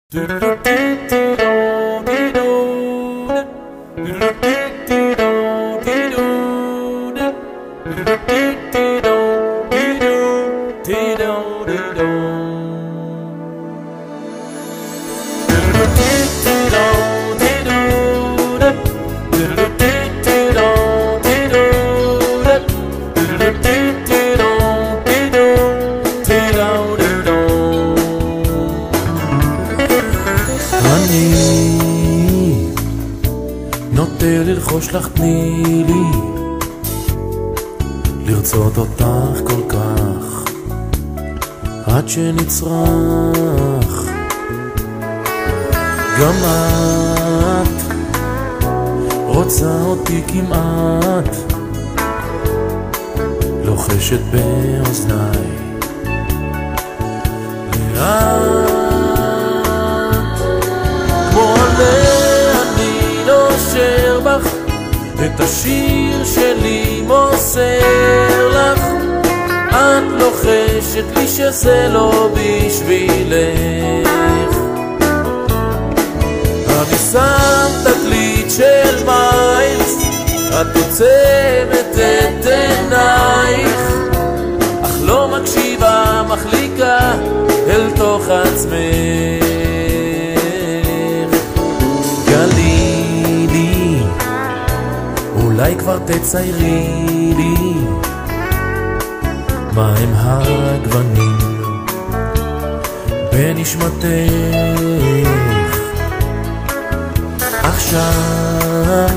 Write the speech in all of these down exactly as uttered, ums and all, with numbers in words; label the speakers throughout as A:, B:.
A: אני נוטה ללחוש לך תני לי, לרצות אותך כל כך עד שנצרח. גם את רוצה אותי כמעט, לוחשת באוזניי לאט. כמו עלה אני נושר בך, את השיר שלי מוסר לך. את לוחשת לי שזה לא בשבילך. אני שם תקליט של מיילס, את עוצמת את עינייך, אך לא מקשיבה, מחליקה אל תוך עצמך. גלי לי, אולי כבר תציירי לי מה הם הגוונים בנשמתך. עכשיו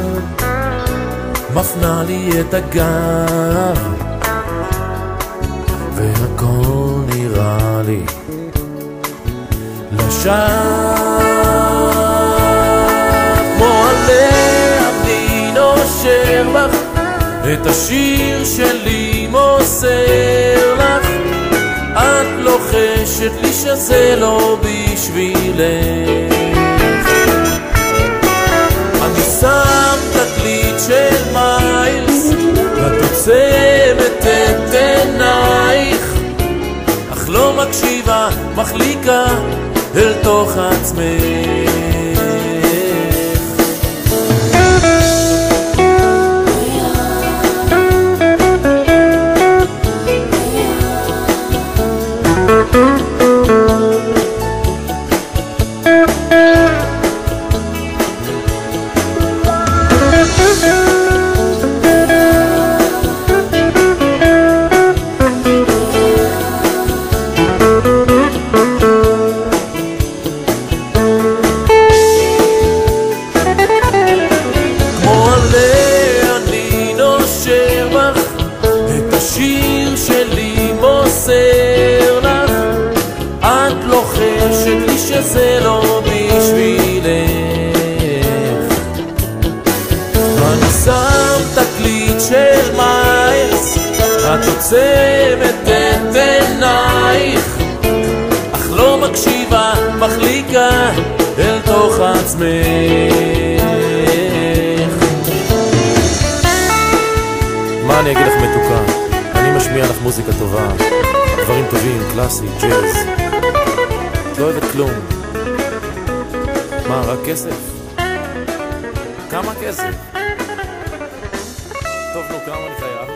A: מפנה לי את הגב, והכל נראה לי לשווא. כמו עלה אני נושר בך, את השיר שלי מוסר לך. את לוחשת לי שזה לא בשבילך. אני שם תקליט של מיילס, ואת עוצמת את עינייך, אך לא מקשיבה, מחליקה אל תוך עצמך. השיר שלי מוסר לך, את לוחשת לי שזה לא בשבילך. אני שם תקליט של מיילס, את עוצמת את עינייך, אך לא מקשיבה, מחליקה אל תוך עצמך.
B: מה אני אגיד לך מתוקה? אני משמיע לך מוזיקה טובה, דברים טובים, קלאסי, ג'אז. את לא אוהבת כלום. מה, רק כסף? כמה כסף? טוב, נו, כמה אני חייב?